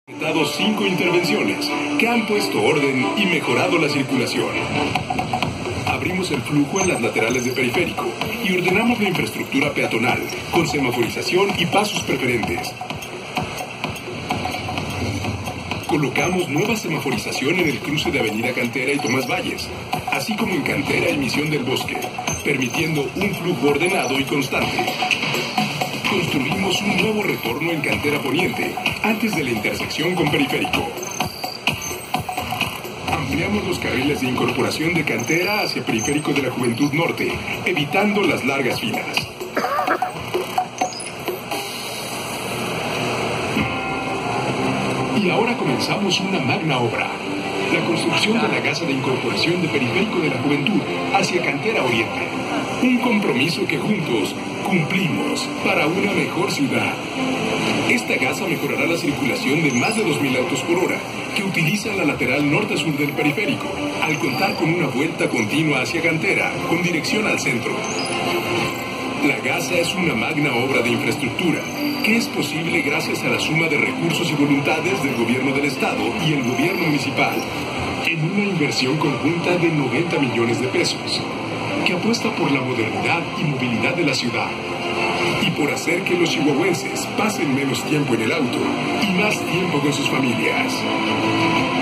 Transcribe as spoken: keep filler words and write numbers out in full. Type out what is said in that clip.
Dado cinco intervenciones que han puesto orden y mejorado la circulación. Abrimos el flujo en las laterales de periférico y ordenamos la infraestructura peatonal con semaforización y pasos preferentes. Colocamos nueva semaforización en el cruce de Avenida Cantera y Tomás Valles, así como en Cantera y Misión del Bosque, permitiendo un flujo ordenado y constante. Construimos un nuevo retorno en Cantera Poniente, antes de la intersección con Periférico. Ampliamos los carriles de incorporación de Cantera hacia Periférico de la Juventud Norte, evitando las largas filas. Y ahora comenzamos una magna obra, la construcción de la Casa de Incorporación de Periférico de la Juventud hacia Cantera Oriente. Un compromiso que juntos cumplimos para una mejor ciudad. Esta gasa mejorará la circulación de más de dos mil autos por hora que utilizan la lateral norte-sur del periférico, al contar con una vuelta continua hacia Cantera, con dirección al centro. La gasa es una magna obra de infraestructura que es posible gracias a la suma de recursos y voluntades del gobierno del Estado y el gobierno municipal, en una inversión conjunta de noventa millones de pesos, que apuesta por la modernidad y movilidad de la ciudad y por hacer que los chihuahuenses pasen menos tiempo en el auto y más tiempo con sus familias.